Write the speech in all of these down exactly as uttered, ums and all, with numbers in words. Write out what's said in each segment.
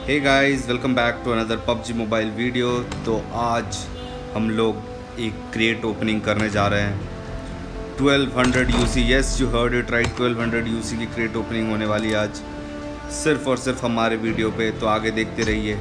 Hey guys, welcome back to another PUBG mobile video. तो आज हम लोग एक क्रेट ओपनिंग करने जा रहे हैं twelve hundred UC. Yes, you heard it right, twelve hundred UC की क्रेट ओपनिंग होने वाली है आज, सिर्फ और सिर्फ हमारे वीडियो पे। तो आगे देखते रहिए।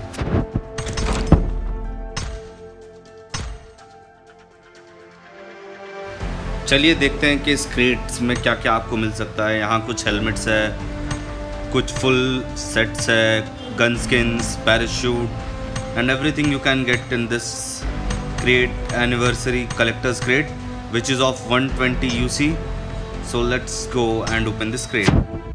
चलिए देखते हैं कि इस क्रेट्स में क्या क्या आपको मिल सकता है। यहाँ कुछ हेलमेट्स है, कुछ फुल सेट्स है, gun skins, parachute and everything you can get in this crate, anniversary collector's crate, which is of one twenty U C. So let's go and open this crate.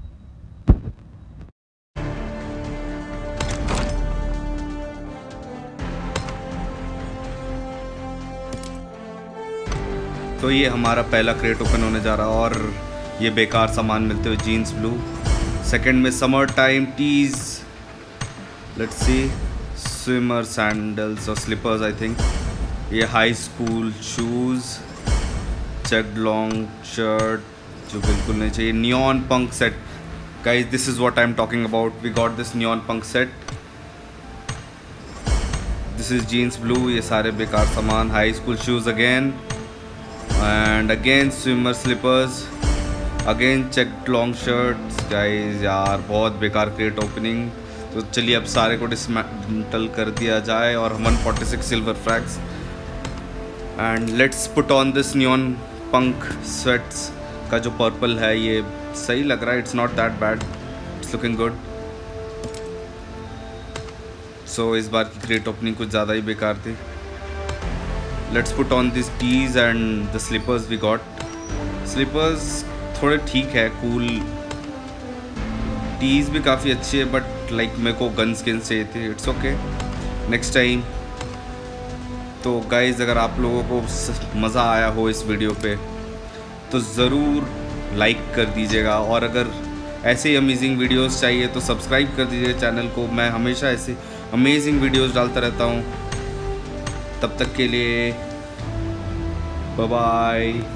तो ये हमारा पहला crate open होने जा रहा है और ये बेकार सामान मिलते हुए जीन्स ब्लू। सेकंड में summer time tees, let's see, swimmer sandals और स्लीपर्स आई थिंक। ये high school shoes, checked long shirt जो बिल्कुल नहीं चाहिए। Neon punk set guys, this is what I am talking about. We got this neon punk set. This is jeans blue. ये सारे बेकार सामान। High school shoes again and again swimmer slippers, again checked long shirts. Guys यार बहुत बेकार crate opening. तो चलिए अब सारे को डिसमेंटल कर दिया जाए और one forty six silver frags and let's put on this neon punk sweats का जो पर्पल है। ये सही लग रहा है, it's not that bad, it's looking good. So इस बार की क्रेट ओपनिंग कुछ ज़्यादा ही बेकार थी। Let's put on this tees and the slippers we got. Slippers थोड़े ठीक है, कूल। टीज भी काफ़ी अच्छी है बट लाइक like, मेरे को गन स्किन चाहिए थे। It's okay, next time. तो गाइज़ अगर आप लोगों को मज़ा आया हो इस वीडियो पे तो ज़रूर लाइक कर दीजिएगा, और अगर ऐसे ही अमेजिंग वीडियोस चाहिए तो सब्सक्राइब कर दीजिए चैनल को। मैं हमेशा ऐसे अमेजिंग वीडियोस डालता रहता हूँ। तब तक के लिए बाय बाय।